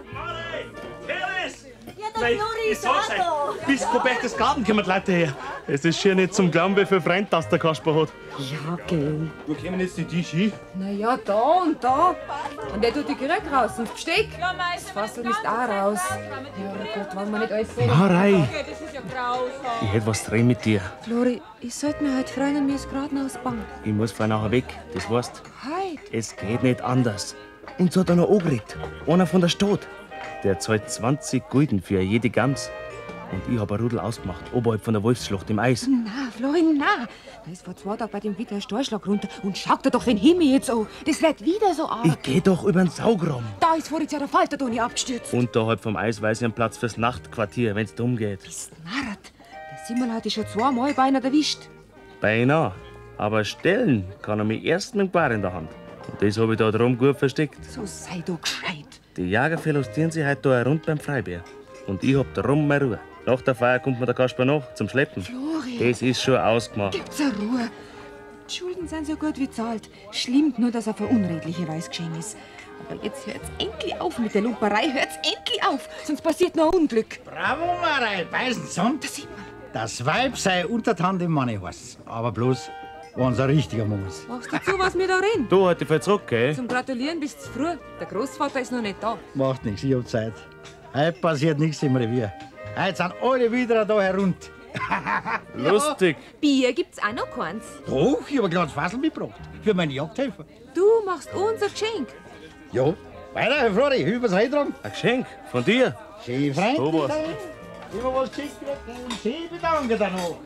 S11: Ja, der Flori ist auch da.
S12: Bis vor Berchtesgaden kommen die Leute her. Es ist schier nicht zum Glauben, wie viel Freund das der Kasper hat.
S10: Ja, gell.
S12: Wo kommen jetzt die Tische hin?
S3: Na ja, da und da. Und der tut die Gerät raus und das Gesteck. Das Fassel ist auch raus. Ja, Gott, wollen wir nicht alles sehen.
S12: Marei,
S11: Das ist ja grausam.
S2: Ich hätte was drin mit dir.
S3: Flori, ich sollte mir heute freuen, mir ist gerade noch aus Bank.
S2: Ich muss vorher nachher weg, das weißt.
S3: Heute?
S2: Es geht nicht anders. Und so hat er noch angeredet. Einer von der Stadt. Der zahlt zwanzig Gulden für jede Gams. Und ich hab ein Rudel ausgemacht, oberhalb von der Wolfsschlucht im Eis.
S3: Na, Flori, na. Da ist vor zwei Tagen bei dem wieder ein Stahlschlag runter. Und schaut dir doch den Himmel jetzt an. Das wird wieder so arg.
S2: Ich geh doch über den Saugraum.
S3: Da ist voriges Jahr der Falter da nicht abgestürzt.
S2: Unterhalb vom Eis weiß ich einen Platz fürs Nachtquartier, wenn's drum geht.
S3: Narrat. Der Simmel hat dich schon zweimal beinahe erwischt.
S2: Beinahe. Aber stellen kann er mich erst mit dem Bar in der Hand. Und das hab ich da drum gut versteckt.
S3: So sei du gescheit.
S2: Die Jäger verlustieren sich heute da eine Runde beim Freibär. Und ich hab darum meine Ruhe. Nach der Feier kommt mir der Kasper noch zum Schleppen.
S3: Flori.
S2: Das ist schon ausgemacht.
S3: Gibt's eine Ruhe. Die Schulden sind so gut wie zahlt. Schlimm nur, dass er für unredliche Weise geschehen ist. Aber jetzt hört's endlich auf mit der Lumperei. Hört's endlich auf, sonst passiert noch ein Unglück.
S5: Bravo, Marei, Beisenson.
S3: Das sieht man.
S5: Das Weib sei untertan dem Manne was. Aber bloß, wenn's ein richtiger Mann ist.
S3: Machst du zu, was wir da reden?
S2: Du, heute fällt zurück, gell?
S3: Zum Gratulieren bist du früh. Der Großvater ist noch nicht da.
S5: Macht nichts, ich hab Zeit. Heute passiert nichts im Revier. Heute sind alle wieder da herunter.
S2: Lustig.
S3: Bier gibt's auch noch keins.
S5: Doch, ich hab ein kleines Fassel mitgebracht. Für meine Jagdhelfer.
S3: Du machst uns ein Geschenk.
S5: Ja, weiter, Herr Flori, übers Heidram.
S2: Ein Geschenk von dir.
S5: Schön freundlich.
S2: Sowas.
S5: Immer was geschickt kriegt und Sie bedanken dann noch.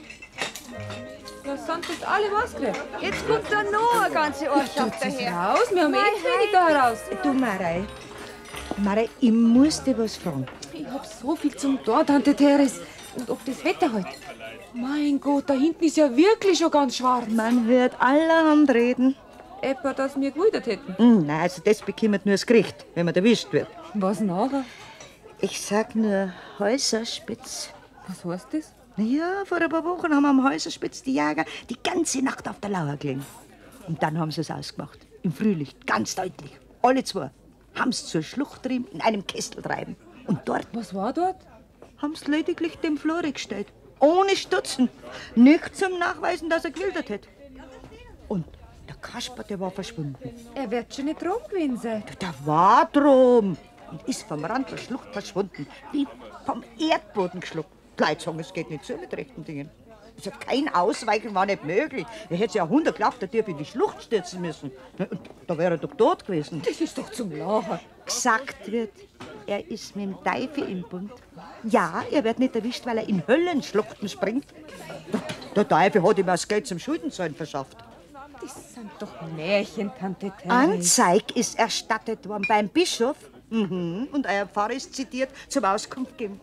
S3: Ja, sonst ist alle was gekriegt.
S11: Jetzt kommt da noch eine ganze Ortschaft
S3: Tut's
S11: daher.
S3: raus, wir haben eh wenig da heraus.
S10: Du, Marei. Marei, ich muss dir was fragen.
S3: Ich hab so viel zum Tor, Tante Teres. Und ob das Wetter heute. Mein Gott, da hinten ist ja wirklich schon ganz schwarz.
S10: Man hört allerhand reden.
S3: Etwa, dass wir gewildert hätten.
S10: Hm, nein, also das bekommt nur das Gericht, wenn man erwischt wird.
S3: Was nachher?
S10: Ich sag nur Häuserspitz.
S3: Was heißt das?
S10: Ja, vor ein paar Wochen haben am Häuserspitz die Jäger die ganze Nacht auf der Lauer gelegen. Und dann haben sie es ausgemacht. Im Frühlicht, ganz deutlich. Alle zwei haben sie zur Schlucht drüben in einem Kessel treiben. Und dort.
S3: Was war dort?
S10: Haben sie lediglich dem Flori gestellt. Ohne Stutzen. Nicht zum Nachweisen, dass er gewildert hat. Und der Kasper, der war verschwunden.
S3: Er wird schon nicht drum gewesen sein.
S10: Der war drum und ist vom Rand der Schlucht verschwunden. Wie vom Erdboden geschluckt. Die Leute sagen, es geht nicht so mit rechten Dingen. Es hat kein Ausweichen war nicht möglich. Er hätte ja Hundert geglaubt, der dürfe in die Schlucht stürzen müssen. Und da wäre er doch tot gewesen.
S3: Das ist doch zum Lachen.
S10: Gesagt wird, er ist mit dem Teufel im Bund. Ja, er wird nicht erwischt, weil er in Höllenschluchten springt. Der Teufel hat ihm das Geld zum Schuldenzahlen verschafft.
S3: Das sind doch Märchen, Tante Teres.
S10: Anzeig ist erstattet worden beim Bischof. Mhm. Und euer Pfarrer ist zitiert zum Auskunft geben.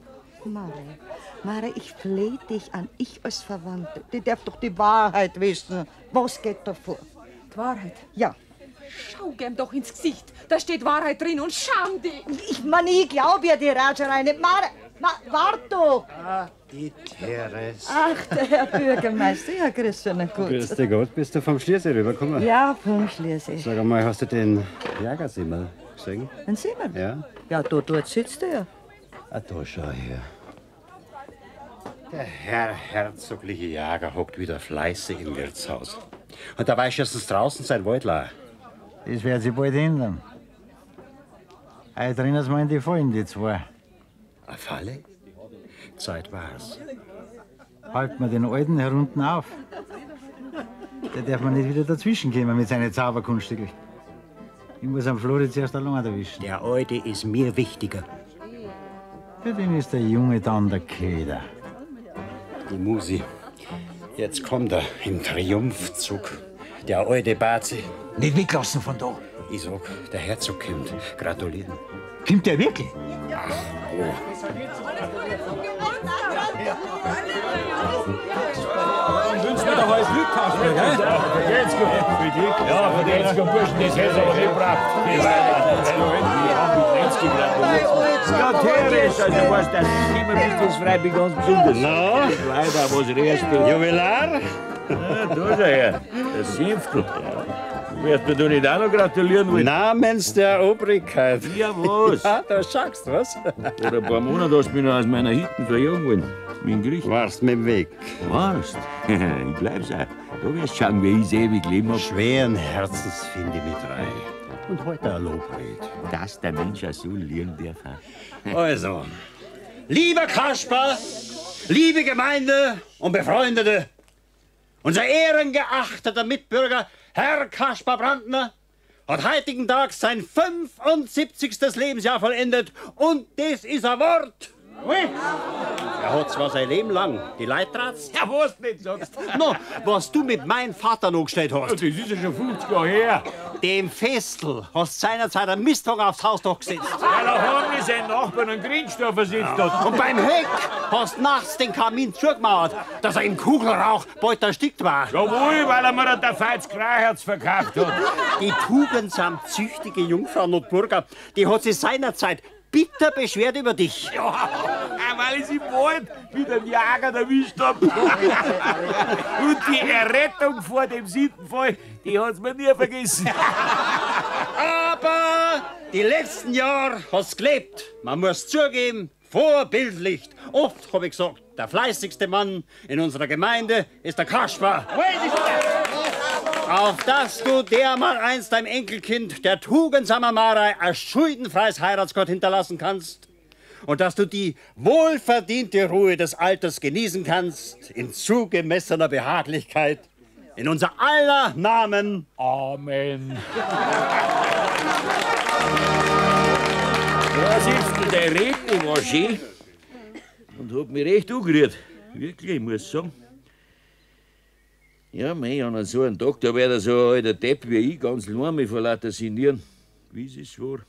S10: Mare, Mare, ich flehe dich an, ich als Verwandte. Die darf doch die Wahrheit wissen. Was geht da vor?
S3: Die Wahrheit?
S10: Ja.
S3: Schau gern doch ins Gesicht. Da steht Wahrheit drin und scham dich.
S10: Ich meine, ich glaube ja die Ratscherei nicht. Mare, ma, wart doch.
S1: Ah, die Teres.
S10: Ach, der Herr Bürgermeister. Ja, grüß schön, gut.
S1: Grüß dich Gott, bist du vom Schliersee rübergekommen?
S10: Ja, vom Schliersee.
S1: Sag einmal, hast du den Jägersimmel gesehen?
S10: Den Simmel?
S1: Ja.
S10: Ja, da, dort sitzt er.
S1: Ah, da schau her. Der Herr herzogliche Jäger hockt wieder fleißig im Wirtshaus. Und da weiß erstens draußen sein Waldler.
S5: Das wird sich bald ändern. Heute drinnen sind wir in die Fallen, die zwei.
S1: Eine Falle? Zeit war's.
S5: Halten wir den Alten herunten auf. Der darf man nicht wieder dazwischen kommen mit seinen Zauberkunststückeln. Ich muss am Flori zuerst allein erwischen.
S1: Der Alte ist mir wichtiger.
S5: Für den ist der Junge dann der Köder.
S1: Die Musi. Jetzt kommt er im Triumphzug. Der alte Bazi.
S5: Nicht weglassen von da.
S1: Ich sag, der Herzog kommt. Gratulieren.
S5: Kommt der wirklich?
S1: Ach, oh.
S7: Wünsch mir doch alles Glück, Kasper, gell? Geht's gut. Für dich? Ja, für den jetzt Burschen, das hätte aber nicht gebracht.
S13: Ja, Teres, also was, das ist immer bis das Freibier ganz besonders.
S1: Na?
S13: Leider, was rührst du?
S1: Jubilar?
S13: Ja, da ist er her, der Siebtel. Du wirst mir doch nicht auch noch gratulieren wollen.
S1: Namens der Obrigkeit.
S13: Ja, was?
S1: Ja, da schaust du was.
S13: Vor ein paar Monaten hast du mich noch aus meiner Hütte verjagen wollen. Mit dem Gericht.
S1: Warst mit dem Weg.
S13: Warst? Ich bleib's auch. Du wirst schauen, wie ich ewig leben hab.
S1: Schweren Herzens finde ich mit rein. Und heute ein Lobred.
S13: Dass der Mensch auch so lieben darf.
S1: Also, lieber Kasper, liebe Gemeinde und Befreundete, unser ehrengeachteter Mitbürger, Herr Kaspar Brandner, hat heutigen Tag sein fünfundsiebzigstes Lebensjahr vollendet und das ist ein Wort. Er hat zwar sein Leben lang die Leitratz.
S13: Ja, was du nicht sagst.
S1: No, was du mit meinem Vater noch gestellt hast.
S13: Das ist ja schon fünfzig Jahre her.
S1: Dem Festel hast seinerzeit einen Mistwagen aufs Hausdach gesetzt.
S13: Weil er haben wir seinen Nachbarn einen Grinstoff versetzt hat.
S1: Und beim Heck hast nachts den Kamin zugemauert, dass er im Kugelrauch bald erstickt war.
S13: Jawohl, weil er mir der Feiz Kreiherz verkauft hat.
S1: Die tugendsam züchtige Jungfrau Notburger, die hat sich seinerzeit bitter beschwert über dich.
S13: Ja, weil ich sie im Wald mit einem Jager erwischt hab. Und die Errettung vor dem Sittenfall, die hat's mir nie vergessen.
S1: Aber die letzten Jahre hast gelebt. Man muss zugeben, vorbildlich. Oft hab ich gesagt, der fleißigste Mann in unserer Gemeinde ist der Kaspar. Auf dass du dermal einst deinem Enkelkind, der tugendsamer Marei, ein schuldenfreies Heiratsgott hinterlassen kannst. Und dass du die wohlverdiente Ruhe des Alters genießen kannst, in zugemessener Behaglichkeit. In unser aller Namen.
S13: Amen. Da sitzt der Redner, war schön. Und hat mich recht angerührt. Wirklich, ich muss sagen. Ja, mei, an so einem Tag, da wird er so ein alter Depp wie ich ganz allein vor lauter Sinnieren. Wie ist es war?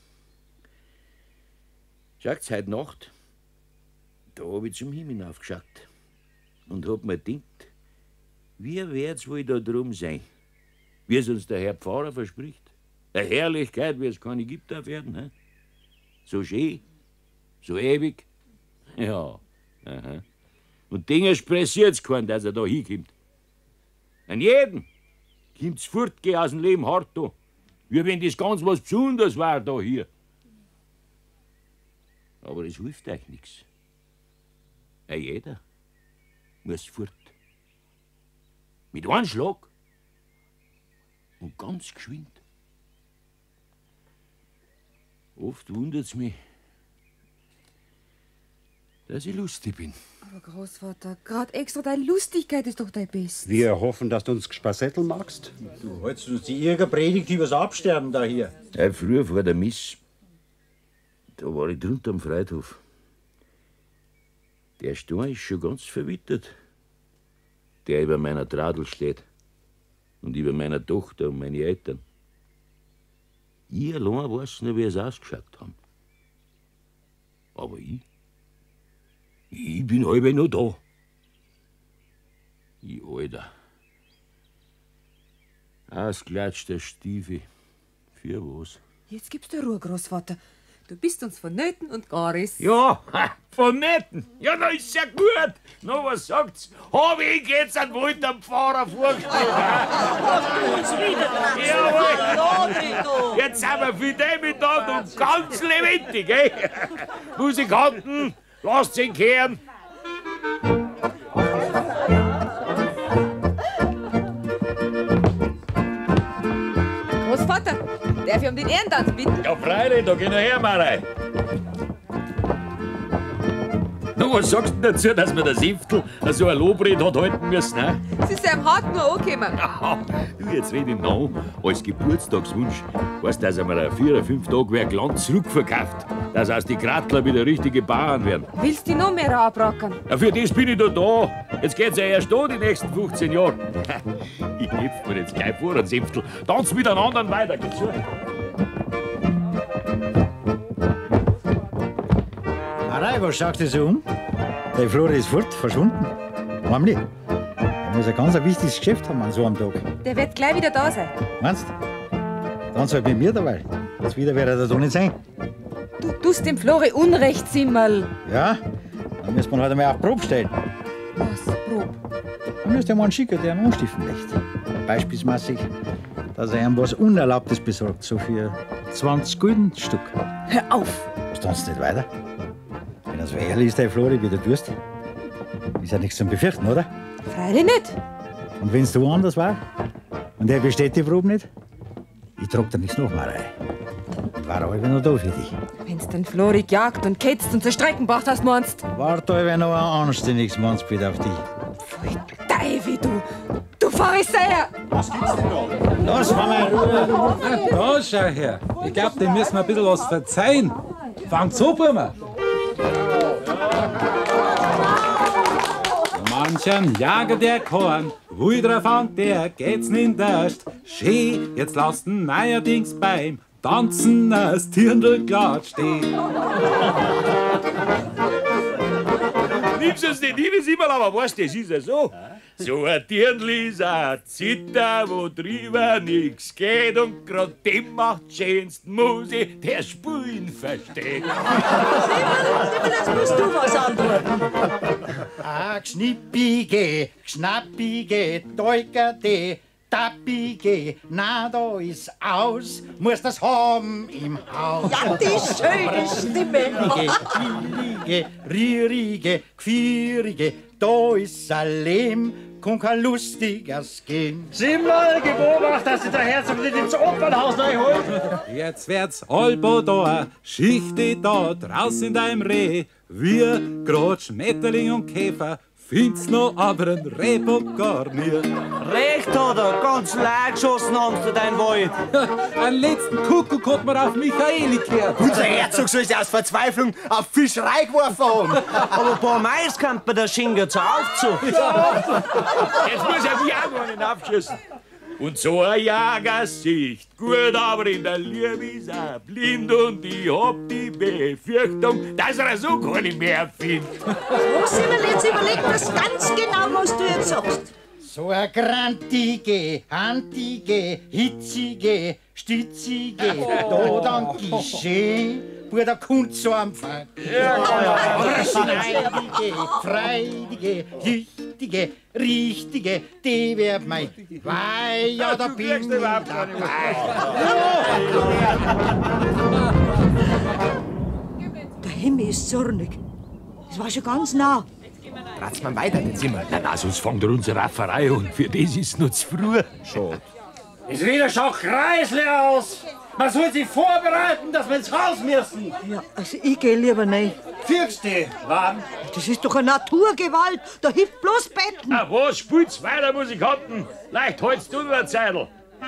S13: Schaut's, heute Nacht, da hab ich zum Himmel aufgeschaut und hab mir gedacht, wie wird's wohl da drum sein, wie es uns der Herr Pfarrer verspricht. Eine Herrlichkeit, wie es keine gibt auf Erden. He? So schön, so ewig. Ja, aha. Und Dinge pressiert's keinen, dass er da hinkommt. An jeden kommt's fortgehen aus dem Leben hart da. Wie wenn das ganz was Besonderes war da hier. Aber es hilft euch nichts. Ja, jeder muss fort. Mit einem Schlag. Und ganz geschwind. Oft wundert's mich, dass ich lustig bin.
S3: Aber Großvater, gerade extra deine Lustigkeit ist doch dein Best.
S1: Wir hoffen, dass du uns Spassettel magst.
S5: Du hältst uns die irgendeine Predigt übers Absterben da hier.
S13: Ja, früher vor der Miss, da war ich drunter am Friedhof. Der Stein ist schon ganz verwittert, der über meiner Tradel steht und über meiner Tochter und meine Eltern. Ich allein weiß nur, wie es ausgeschaut haben. Aber ich, Ich bin halb noch da. Ich Alter. Ausklatschter Stiefel. Für was?
S3: Jetzt gibst du Ruhe, Großvater. Du bist uns vonnöten und garis.
S13: Ja, ha, vonnöten. Ja, na ist ja gut. Na, was sagt's? Hab ich jetzt einen Wald am Pfarrer vorgestellt? Jawohl. Jetzt sind wir für den miteinander und ganz lebendig, eh? Musikanten, lasst ihn kehren.
S3: Großvater, darf ich um den Ehrentanz bitten?
S13: Ja, freilich, da geh noch her, Marei. Na, was sagst du dazu, dass wir der Siftel so ein Lobred hat halten müssen, ne?
S3: Sie sind am Hart nur angekommen.
S13: Du, jetzt red ich noch als Geburtstagswunsch. Weißt du, dass er mir ein vier oder fünf Tage wer Glanz zurückverkauft, dass aus die Krattler wieder richtige Bauern werden.
S3: Willst du noch mehr abrackern?
S13: Ja, für das bin ich doch da. Jetzt geht's ja erst da, die nächsten fünfzehn Jahre. Ich helf mir jetzt gleich vor, ein Siftel. Tanz mit einem anderen weiter, geh zu.
S5: Marei, was schaust du so um? Der Flori ist fort, verschwunden. Heimlich. Er muss ein ganz ein wichtiges Geschäft haben an so einem Tag.
S3: Der wird gleich wieder da sein.
S5: Meinst du? Dann soll mit mir dabei. Jetzt wieder wird er da nicht sein.
S3: Du tust dem Flori Unrecht, Simmerl.
S5: Ja, dann müssen wir halt einmal auf Probe stellen.
S3: Was, Probe?
S5: Dann müsst ihr mal einen schicken, der ihn anstiften lässt. Beispielsmäßig, dass er ihm was Unerlaubtes besorgt, so für zwanzig Gulden Stück.
S3: Hör auf!
S5: Standst nicht weiter? Wenn er so ehrlich ist, der Flori, wie du tust, ist ja nichts zum Befürchten, oder?
S3: Freilich nicht.
S5: Und wenn's du anders war und er besteht die Probe nicht, ich trag dir nichts noch mal rein. Ich war halb noch da für dich.
S3: Wenn's den Flori gejagt und ketzt und zur Strecken gebracht hast, meinst.
S5: Wart halb noch ein anständiges Mannsbild auf dich.
S3: Pfui Teufel, du! Du Pharisäer!
S9: Was gibt's denn da?
S5: Lass mal Ruhe!
S14: Da, schau her. Ich glaub, dem müssen wir ein bisschen was verzeihen. Fangt so, Burma. Manchen Jager der Korn, wo drauf an, der geht's ninderst. Schön, jetzt lasst ihn neuerdings beim Tanzen das Dirndl glatt stehen.
S13: Nimm's uns nicht hin, Simmerl, aber weißt du, das ist ja so. So ein Dirndl ist ein Zitter, wo drüber nix geht und grad dem macht schönsten Musik, der Spulen versteht.
S10: Simmerl, jetzt musst du was antworten.
S5: Ah, Gschnippige, Schnappige, Teukerte, Tappige, na, da ist aus, muss das haben im Haus.
S10: Ja, die schöne Stimme.
S5: Billige, rierige, gfierige, da ist ein Lehm, kann kein lustiges gehen.
S1: Simmerl, beobachtet, dass sich der Herzog nicht ins Opernhaus reinholt.
S14: Jetzt wird's halbo da, Schichte da, draußen in deinem Reh. Wir, grad Schmetterling und Käfer, find's noch aber ein Rehbock gar nicht.
S2: Recht hat er, ganz leid geschossen haben sie dein Wald.
S14: Einen letzten Kuckuck hat man auf Michaeli gehört.
S2: Unser Herzog soll sich aus Verzweiflung auf Fischerei geworfen haben. Aber ein paar Mais kann bei der Schinker zur Aufzucht.
S13: Jetzt muss er die Augen nicht abschießen. Und so ein Jagersicht, gut, aber in der Liebe ist er blind und ich hab die Befürchtung, dass er so gar nicht mehr findet.
S10: So, Simmerl, jetzt überleg das ganz genau, was du jetzt sagst.
S5: So eine grantige, handige, hitzige, stützige, da dann Gische, wo der Kund so am Fang. Ja, schneidige, freudige, tüchtige, richtige, die wird mein Weih, ja, da bin ich dabei.
S10: Der Himmel ist zornig. Es war schon ganz nah.
S13: Rat's man weiter, nicht Simmerl. Na, na, sonst fängt er unsere Rafferei an. Für das ist noch zu früh. Schade.
S1: Es wieder schaut kreislich aus. Man soll sich vorbereiten, dass wir ins Haus müssen.
S10: Ja, also ich geh lieber nicht.
S1: Fürchst du, wann?
S10: Das ist doch eine Naturgewalt. Da hilft bloß Betten.
S13: Ah, was? Spielt's weiter, Musikanten? Leicht holst du nur eine Zeitl.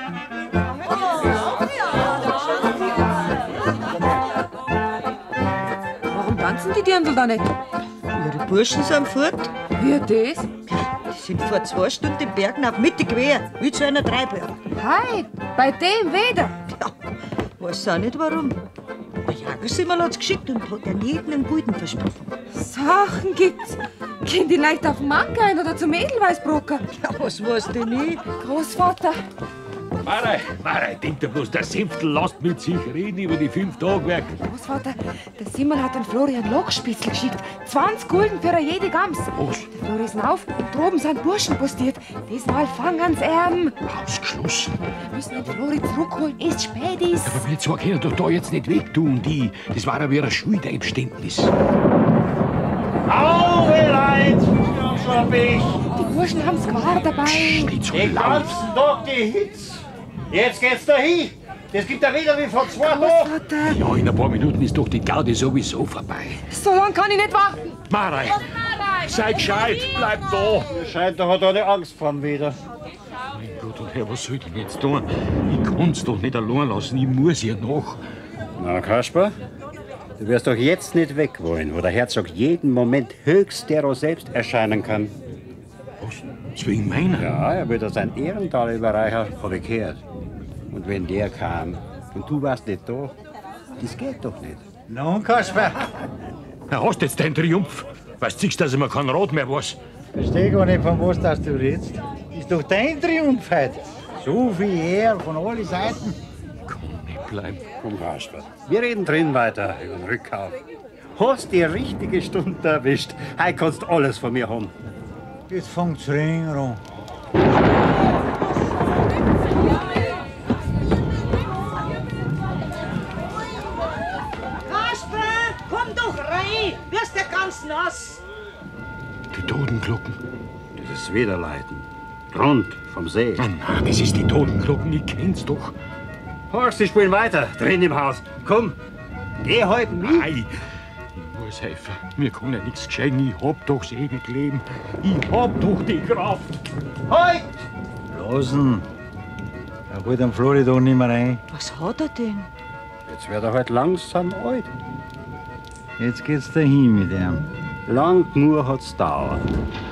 S3: Warum tanzen die Dirndl da nicht?
S10: Ihre Burschen sind fort.
S3: Wie das?
S10: Die sind vor zwei Stunden den Bergen auf Mitte quer, wie zu einer Treibler.
S3: Hey, bei dem Wetter?
S10: Ja, weiß auch nicht warum. Der Jagersimmerl hat's geschickt und hat ihnen jeden einen Gulden versprochen.
S3: So Sachen gibt's. Gehen die Leute auf den Markt ein oder zum Edelweißbrocker?
S10: Ja, was weißt du nicht?
S3: Großvater.
S4: Marei, Marei, denkt er bloß, der Senftel lässt mit sich reden über die fünf Tagwerk.
S3: Großvater, der Simon hat den Florian Lochspitzel geschickt. zwanzig Gulden für eine jede Gams.
S4: Was?
S3: Der Flori ist auf und droben sind Burschen postiert. Diesmal fangen's erben.
S4: Ausgeschlossen.
S3: Wir müssen den Flori zurückholen, ehe spät ist.
S4: Aber wir zwei können doch da jetzt nicht wegtun, die. Das war ja wie ein Schuldeinständnis.
S1: Au, Leid! Schon ich.
S3: Die Burschen haben's Gewar dabei.
S4: Nicht so
S1: Den
S4: laut.
S1: ganzen Tag die Hitz. Jetzt geht's dahin. Das gibt er wieder wie vor zwei Tagen.
S3: Großvater,
S4: Ja, in ein paar Minuten ist doch die Gaudi sowieso vorbei.
S3: so lange kann ich nicht warten.
S4: Marei, sei gescheit, bleib da.
S1: Mir scheint, er hat eine Angst vor ihm wieder.
S4: Mein Gott und Herr, was soll ich denn jetzt tun? Ich kann's doch nicht allein lassen, ich muss ihr nach.
S1: Na, Kasper, du wirst doch jetzt nicht weg wollen, wo der Herzog jeden Moment höchst dero selbst erscheinen kann.
S4: Was? Wegen meiner?
S1: Ja, er wird sein Ehrental überreichen, hab ich gehört. Und wenn der kam und du warst nicht da, das geht doch nicht.
S5: Nun, Kasper,
S4: Na, hast jetzt deinen Triumph? Weißt du, dass ich mir kein Rat mehr weiß?
S5: versteh gar nicht, von was das du redest. Ist doch dein Triumph heute. So viel Ehre von allen Seiten.
S4: Kann nicht bleiben.
S1: Komm, Kasper, wir reden drin weiter über den Rückkauf. Hast die richtige Stunde erwischt. Heute kannst du alles von mir haben.
S5: Jetzt fängt's Ring rum.
S10: Kasper, komm doch rein! Wirst ja ganz nass.
S4: Die Totenglocken.
S1: Das ist Widerleiten. Rund vom See.
S4: Na, na, das ist die Totenglocken, ich kenn's doch.
S1: Horst, sie spielen weiter, drin im Haus. Komm, geh heute mit.
S4: Nein, ich muss helfen. Mir kann ja nichts geschehen. Ich hab doch das ewige Leben. Ich hab doch die Kraft.
S1: Halt!
S5: Losen. Er holt den Flori da nicht mehr rein.
S10: Was hat er denn?
S1: Jetzt wird er halt langsam alt.
S5: Jetzt geht's dahin mit ihm.
S1: Lang nur hat's dauert.